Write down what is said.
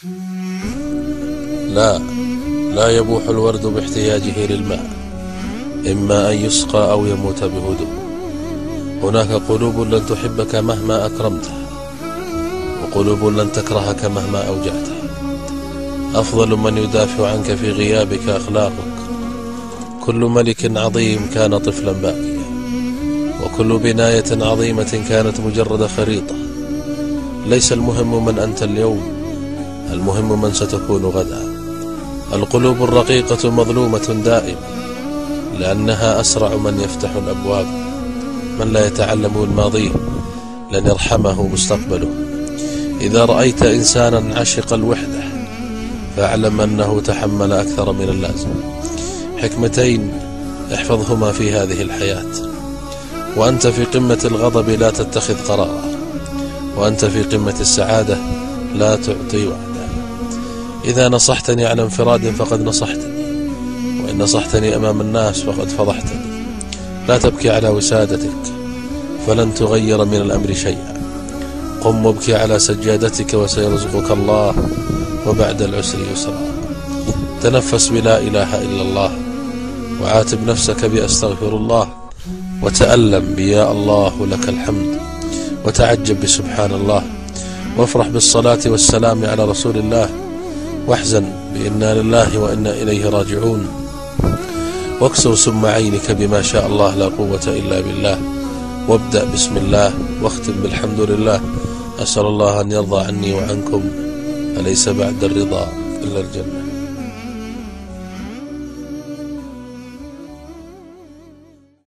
لا يبوح الورد باحتياجه للماء، إما أن يسقى أو يموت بهدوء. هناك قلوب لن تحبك مهما أكرمتها، وقلوب لن تكرهك مهما أوجعتها. أفضل من يدافع عنك في غيابك أخلاقك. كل ملك عظيم كان طفلا باكيا، وكل بناية عظيمة كانت مجرد خريطة. ليس المهم من أنت اليوم، المهم من ستكون غدا. القلوب الرقيقة مظلومة دائما، لأنها أسرع من يفتح الأبواب. من لا يتعلم الماضي لن يرحمه مستقبله. إذا رأيت إنسانا عشق الوحدة فاعلم أنه تحمل أكثر من اللازم. حكمتين احفظهما في هذه الحياة: وأنت في قمة الغضب لا تتخذ قرارا، وأنت في قمة السعادة لا تعطي وعدا. إذا نصحتني على انفراد فقد نصحتني، وإن نصحتني أمام الناس فقد فضحتني. لا تبكي على وسادتك فلن تغير من الأمر شيئا. قم وابكي على سجادتك وسيرزقك الله، وبعد العسر يسرا. تنفس بلا إله إلا الله، وعاتب نفسك بأستغفر الله، وتألم بيا الله لك الحمد، وتعجب بسبحان الله، وافرح بالصلاة والسلام على رسول الله، واحزن بإنا لله وإنا إليه راجعون، واكسر سم عينك بما شاء الله لا قوة إلا بالله، وابدأ بسم الله، واختم بالحمد لله. أسأل الله أن يرضى عني وعنكم، أليس بعد الرضا إلا الجنة.